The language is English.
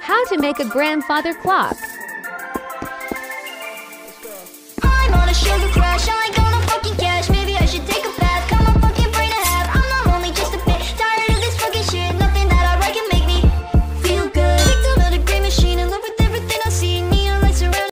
How to make a grandfather clock. I'm on a sugar crash, I